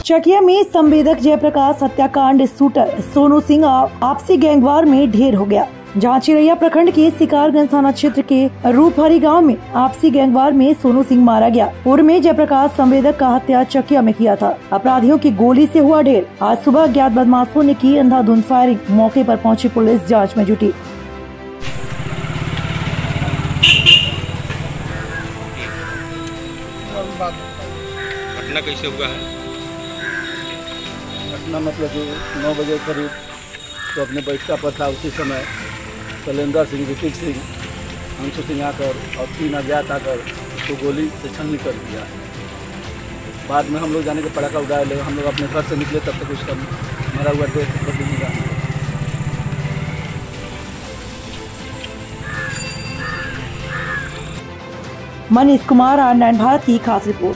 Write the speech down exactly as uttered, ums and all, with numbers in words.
चकिया में संवेदक जयप्रकाश हत्याकांड शूटर सोनू सिंह आपसी गैंगवार में ढेर हो गया। जहां चिरैया प्रखंड के शिकारगंज थाना क्षेत्र के रूपहरी गांव में आपसी गैंगवार में सोनू सिंह मारा गया। पूर्व में जयप्रकाश संवेदक का हत्या चकिया में किया था। अपराधियों की गोली से हुआ ढेर। आज सुबह अज्ञात बदमाशों ने की अंधाधुंध फायरिंग। मौके पर पहुंची पुलिस जांच में जुटी। घटना कैसे हुआ है? घटना मतलब कि नौ बजे करीब तो अपने बैठका पर था। उसी समय शैलेंद्र सिंह, ऋतिक सिंह, अंशु सिंह आकर और तीन अज्ञात आकर उसको गोली से छलनी कर दिया। बाद में हम लोग जाने के पटाखा उड़ाए ले हम लोग अपने घर से निकले, तब तक उसका मरा हुआ डेथ बदल नहीं रहा। मनीष कुमार, आर नाइन भारत की खास रिपोर्ट।